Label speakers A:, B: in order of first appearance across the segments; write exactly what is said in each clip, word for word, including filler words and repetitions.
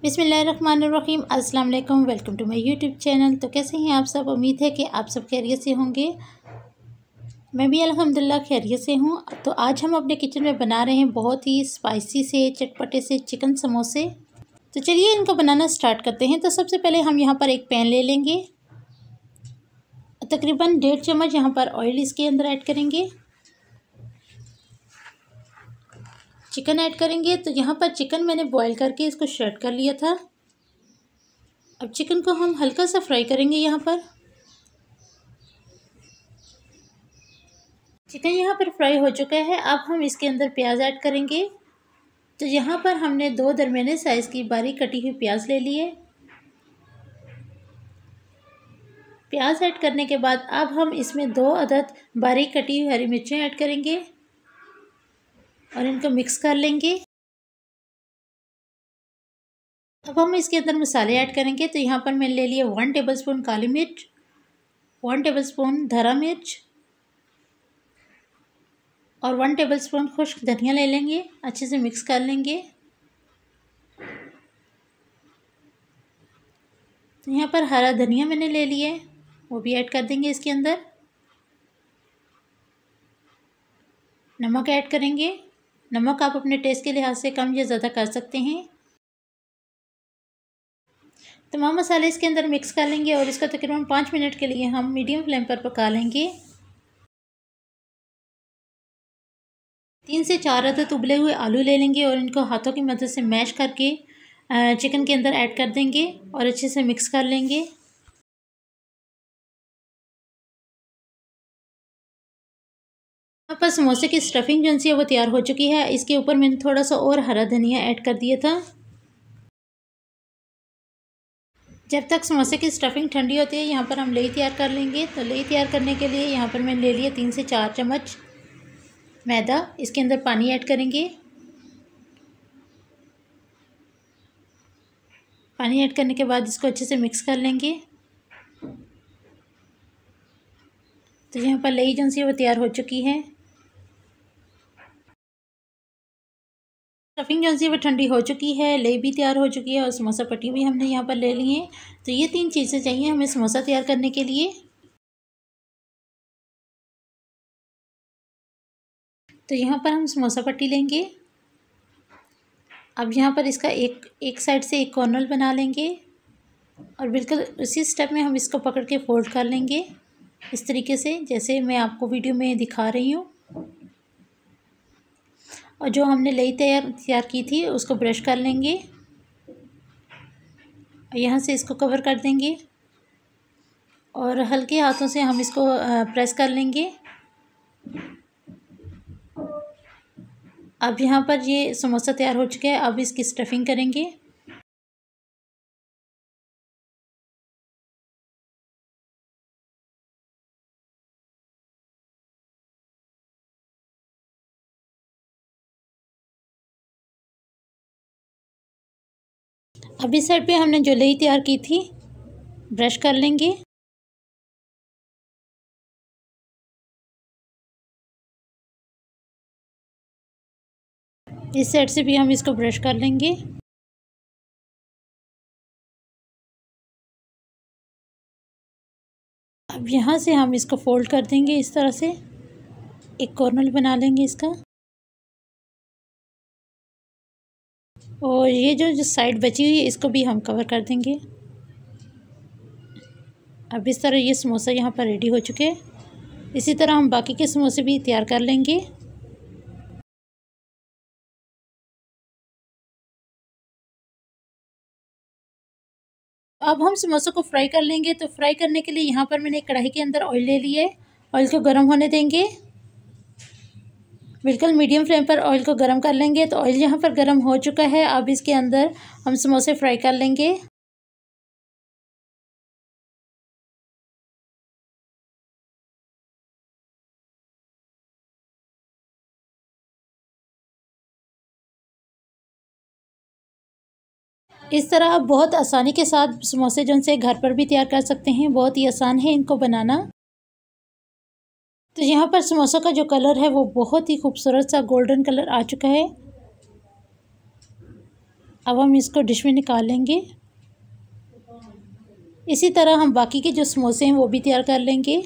A: बिस्मिल्लाहिर्रहमानिर्रहीम अस्सलाम वालेकुम। Welcome to my YouTube channel. तो कैसे हैं आप सब? उम्मीद है कि आप सब खैरियत से होंगे। मैं भी अल्हम्दुलिल्लाह खैरियत से हूँ। तो आज हम अपने किचन में बना रहे हैं बहुत ही स्पाइसी से चटपटे से चिकन समोसे। तो चलिए इनको बनाना स्टार्ट करते हैं। तो सबसे पहले हम यहाँ पर एक पैन ले लेंगे, तकरीबन डेढ़ चम्मच यहाँ पर ऑयल इसके अंदर ऐड करेंगे। चिकन ऐड करेंगे। तो यहाँ पर चिकन मैंने बॉईल करके इसको श्रेड कर लिया था। अब चिकन को हम हल्का सा फ्राई करेंगे। यहाँ पर चिकन यहाँ पर फ्राई हो चुका है। अब हम इसके अंदर प्याज ऐड करेंगे। तो यहाँ पर हमने दो दरमियाने साइज़ की बारीक कटी हुई प्याज ले ली है। प्याज ऐड करने के बाद अब हम इसमें दो अदद बारीक कटी हुई हरी मिर्चें ऐड करेंगे और इनको मिक्स कर लेंगे। अब हम इसके अंदर मसाले ऐड करेंगे। तो यहाँ पर मैंने ले लिया वन टेबलस्पून काली मिर्च, वन टेबलस्पून धरा मिर्च और वन टेबलस्पून खुश्क धनिया ले लेंगे। अच्छे से मिक्स कर लेंगे। तो यहाँ पर हरा धनिया मैंने ले लिया है, वो भी ऐड कर देंगे इसके अंदर। नमक ऐड करेंगे। नमक आप अपने टेस्ट के लिहाज से कम या ज़्यादा कर सकते हैं। तमाम मसाले इसके अंदर मिक्स कर लेंगे और इसको तकरीबन पाँच मिनट के लिए हम मीडियम फ्लेम पर पका लेंगे। तीन से चार अदद उबले हुए आलू ले लेंगे और इनको हाथों की मदद से मैश करके चिकन के अंदर ऐड कर देंगे और अच्छे से मिक्स कर लेंगे। यहाँ पर समोसे की स्टफिंग जो है वो तैयार हो चुकी है। इसके ऊपर मैंने थोड़ा सा और हरा धनिया ऐड कर दिया था। जब तक समोसे की स्टफिंग ठंडी होती है यहाँ पर हम लेई तैयार कर लेंगे। तो लेई तैयार करने के लिए यहाँ पर मैंने ले लिया तीन से चार चम्मच मैदा। इसके अंदर पानी ऐड करेंगे। पानी ऐड करने के बाद इसको अच्छे से मिक्स कर लेंगे। तो यहाँ पर लेई जो सी वो तैयार हो चुकी है। स्टफिंग जो सी वो ठंडी हो चुकी है, लेई भी तैयार हो चुकी है और समोसा पट्टी भी हमने यहाँ पर ले ली है। तो ये तीन चीज़ें चाहिए हमें समोसा तैयार करने के लिए। तो यहाँ पर हम समोसा पट्टी लेंगे। अब यहाँ पर इसका एक एक साइड से एक कॉर्नर बना लेंगे और बिल्कुल उसी स्टेप में हम इसको पकड़ के फोल्ड कर लेंगे इस तरीके से, जैसे मैं आपको वीडियो में दिखा रही हूँ। और जो हमने लेई तैयार तैयार की थी उसको ब्रश कर लेंगे और यहाँ से इसको कवर कर देंगे और हल्के हाथों से हम इसको प्रेस कर लेंगे। अब यहाँ पर ये समोसा तैयार हो चुका है। अब इसकी स्टफिंग करेंगे। अब इस साइड पे हमने जो लेई तैयार की थी ब्रश कर लेंगे। इस साइड से भी हम इसको ब्रश कर लेंगे। अब यहाँ से हम इसको फोल्ड कर देंगे इस तरह से, एक कॉर्नर बना लेंगे इसका। और ये जो जो साइड बची हुई है इसको भी हम कवर कर देंगे। अब इस तरह ये समोसा यहाँ पर रेडी हो चुके हैं। इसी तरह हम बाकी के समोसे भी तैयार कर लेंगे। अब हम समोसों को फ्राई कर लेंगे। तो फ्राई करने के लिए यहाँ पर मैंने एक कढ़ाई के अंदर ऑयल ले लिया है। ऑयल को गर्म होने देंगे। बिल्कुल मीडियम फ्लेम पर ऑयल को गर्म कर लेंगे। तो ऑयल यहाँ पर गर्म हो चुका है। अब इसके अंदर हम समोसे फ्राई कर लेंगे। इस तरह आप बहुत आसानी के साथ समोसे जो से घर पर भी तैयार कर सकते हैं। बहुत ही आसान है इनको बनाना। तो यहाँ पर समोसों का जो कलर है वो बहुत ही खूबसूरत सा गोल्डन कलर आ चुका है। अब हम इसको डिश में निकाल लेंगे। इसी तरह हम बाकी के जो समोसे हैं वो भी तैयार कर लेंगे।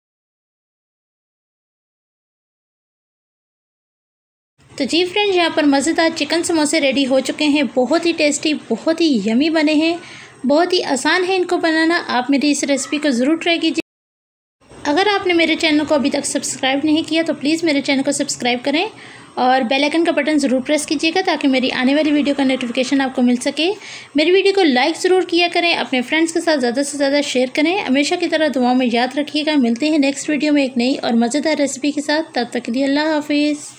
A: तो जी फ्रेंड्स, यहाँ पर मज़ेदार चिकन समोसे रेडी हो चुके हैं। बहुत ही टेस्टी, बहुत ही यमी बने हैं। बहुत ही आसान है इनको बनाना। आप मेरी इस रेसिपी को ज़रूर ट्राई कीजिए। अगर आपने मेरे चैनल को अभी तक सब्सक्राइब नहीं किया तो प्लीज़ मेरे चैनल को सब्सक्राइब करें और बेल आइकन का बटन ज़रूर प्रेस कीजिएगा ताकि मेरी आने वाली वीडियो का नोटिफिकेशन आपको मिल सके। मेरी वीडियो को लाइक ज़रूर किया करें, अपने फ्रेंड्स के साथ ज़्यादा से ज़्यादा शेयर करें। हमेशा की तरह दुआओं में याद रखिएगा। मिलते हैं नेक्स्ट वीडियो में एक नई और मज़ेदार रेसिपी के साथ। तब तक के लिए अल्लाह हाफिज़।